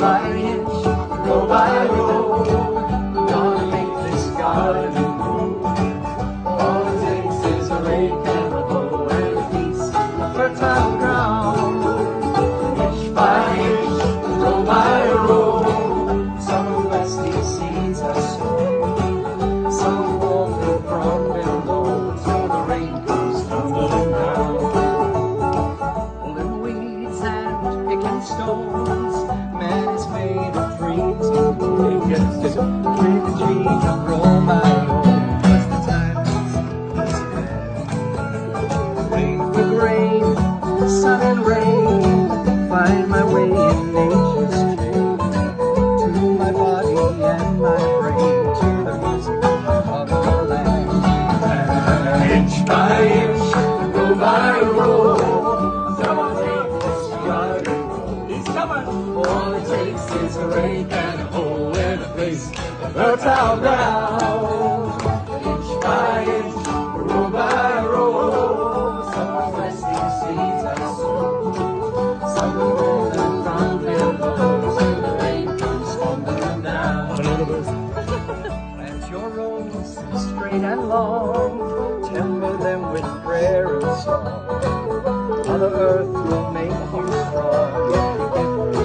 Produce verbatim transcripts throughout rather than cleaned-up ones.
by inch, row by row, gonna make this garden grow. All it takes is a rake and a hoe and a piece of fertile ground. Inch by inch, row by row, some of us these seeds are sown. Some water from below till the rain comes tumbling down. Pulling weeds and picking stones, man is made of dreams and gold. Dream and dream and roll by roll, 'cause the time is bad. Rain for grain, sun and rain, find my way in nature's chain, to my body and my brain, to the music of the land. Inch by inch, row by row, don't take this garden roll. He's coming. All it takes is a rake and a hoe and a place of fertile ground. Inch by inch, row by row, some of us these seeds are sown. Some of them from below till the rain comes tumbling down. Plant your rows straight and long, timber them with prayer and song. Mother Earth will make you strong if you give her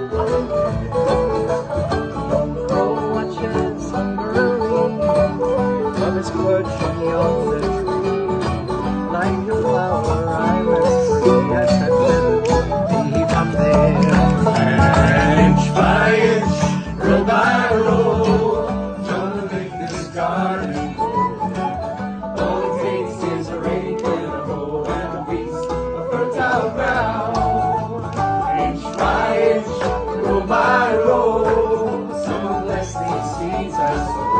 don't throw watches hungrily, love is perching on the tree. Like a flower I rest free, yes, I've never been from there. Inch by inch, row by row, gonna make this garden grow. All it takes is a rake and a hoe and a piece of fertile ground. Inch by inch, row by row, some of us these seeds are sown.